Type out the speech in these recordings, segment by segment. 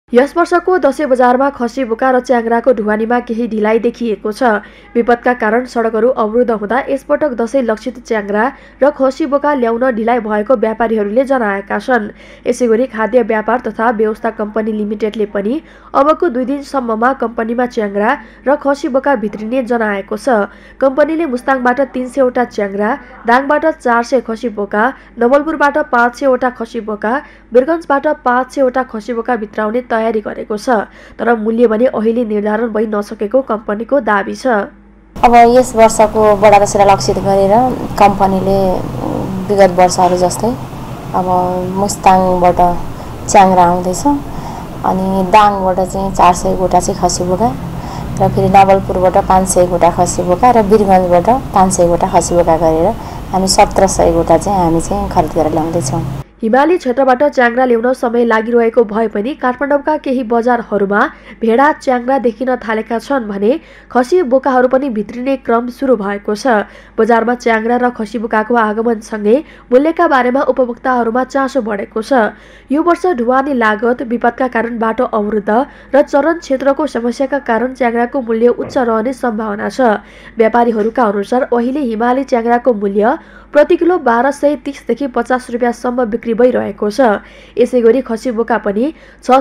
यस वर्षको दशैं बजारमा खसी बोका र च्याङ्राको ढुवानीमा केही ढिलाइ देखिएको छ। विपदका कारण सडकहरू अवरुद्ध हुँदा यसपटक दशैं लक्षित च्याङ्रा र खसी बोका ल्याउन ढिलाइ भएको व्यापारीहरूले जनाएका छन्। यसैगरी खाद्य व्यापार तथा व्यवस्था कम्पनी लिमिटेडले पनि अबको 2 दिनसम्ममा कम्पनीमा च्याङ्रा र खसी बोका भित्रिने जनाएको छ। कम्पनीले मुस्ताङबाट 300 वटा च्याङ्रा, दाङबाट 400 खसी बोका, नवलपुरबाट 500 वटा खसी बोका, वीरगञ्जबाट 500 वटा खसी बोका भित्राउने तयारी गरेको छ। तर मूल्य भने अहिले निर्धारण भइ नसकेको कम्पनीको दाबी छ। अब यस वर्षको बडा दशैँलाई लक्षित गरेर कम्पनीले विगत वर्षहरू जस्तै अब मुस्ताङबाट च्याङ्रा आउँदैछ, अनि दाङबाट चाहिँ 400 गोटा चाहिँ खसी बोका र फेरि नवलपुरबाट 500 गोटा खसी बोका र वीरगञ्जबाट 500 गोटा खसी बोका गरेर हामी 1700 गोटा चाहिँ हामी चाहिँ खरिद गरेर ल्याउँदैछौँ। हिमाली क्षेत्रबाट च्याङ्रा ल्याउन समय लागिरहेको भए पनि काठमाडौँका केही बजारहरूमा भेडा च्याङ्रा देखिन थालेका छन् भने खसी बोकाहरू पनि भित्रिने क्रम सुरु भएको छ। बजारमा च्याङ्रा र खसी बोकाको आगमनसँगै मूल्यका बारेमा उपभोक्ताहरूमा चासो बढेको छ। यो वर्ष ढुवानी लागत, विपदका कारण बाटो अवरुद्ध र चरण क्षेत्रको समस्याका कारण च्याङ्राको मूल्य उच्च रहने सम्भावना छ। व्यापारीहरूका अनुसार अहिले हिमाली च्याङ्राको मूल्य प्रति किलो 1230 देखि 50 रुपियाँसम्म बिक्री भइरहेको छ। यसैगरी खसी बोका पनि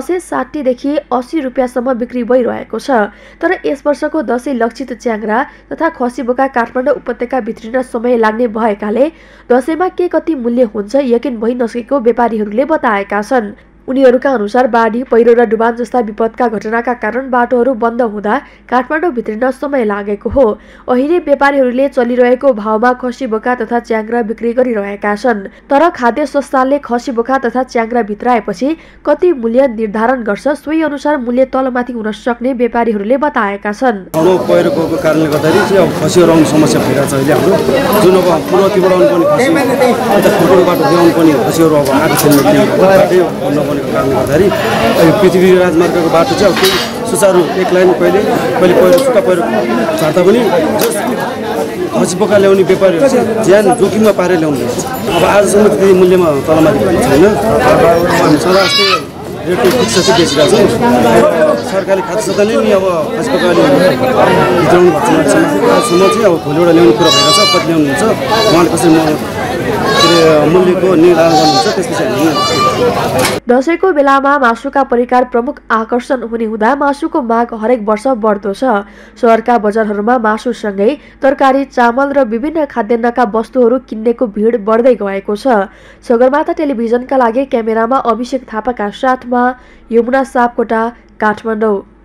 660 देखि 80 रुपियाँसम्म बिक्री भइरहेको छ। तर यस वर्षको दशैं लक्षित च्याङ्रा तथा खसी बोका काठमाडौँ उपत्यका भित्रिन समय लाग्ने भएकाले दशैंमा के कति मूल्य हुन्छ यकिन भइ नसकेको व्यापारीहरूले बताएका छन्। उनीहरूका अनुसार बाढी, पहिरो र डुबान जस्ता विपदका घटनाका कारण बाटोहरू बन्द हुँदा काठमाडौँ भित्रिन समय लागेको हो। अहिले व्यापारीहरूले चलिरहेको भावमा खसी बोका तथा च्याङ्रा बिक्री गरिरहेका छन्। तर खाद्य संस्थानले खसी बोका तथा च्याङ्रा भित्राएपछि कति मूल्य निर्धारण गर्छ, सोही अनुसार मूल्य तलमाथि हुन सक्ने व्यापारीहरूले बताएका छन्। पहिरोको कारणले गर्दाखेरि चाहिँ अब खसीहरू आउने समस्या भइरहेछ। अहिले हाम्रो जुन अब पूर्वतिबाट आउनु पर्ने खसी अन्त फुटबलबाट ल्याउनु पर्ने खसीहरू अब आएको छैन। कारणले गर्दाखेरि पृथ्वी राजमार्गको बाटो चाहिँ अब सुचारू एक लाइन कहिले पहिरो सुक्खा पहिरो छाड्दा पनि खसी बोका ल्याउने व्यापारीहरू चाहिँ ज्यान जोखिममा पारेर ल्याउनुहुन्छ। अब आजसम्म त्यति मूल्यमा तलमाथि भएको छैन। हामी सदा जस्तै रेटको फिक्स चाहिँ बेचिरहेको छौँ। सरकारले खाद्य संस्थाले नि अब खसी बोकाले भित्राउनु भएको छैन। आजसम्म चाहिँ अब भोलिबाट ल्याउने कुरा भएको छ, कति ल्याउनुहुन्छ उहाँले कसरी मूल्यको निर्धारण गर्नुहुन्छ त्यसपछि हामी। दशैंको बेलामा मासुका परिकार प्रमुख आकर्षण हुने हुँदा मासुको माग हरेक वर्ष बढ्दो छ। शहरका बजारहरूमा मासुसँगै तरकारी, चामल र विभिन्न खाद्यान्नका वस्तुहरू किन्नेको भिड बढ्दै गएको छ। सगरमाथा टेलिभिजनका लागि क्यामेरामा अभिषेक थापाका साथमा यमुना सापकोटा, काठमाडौँ।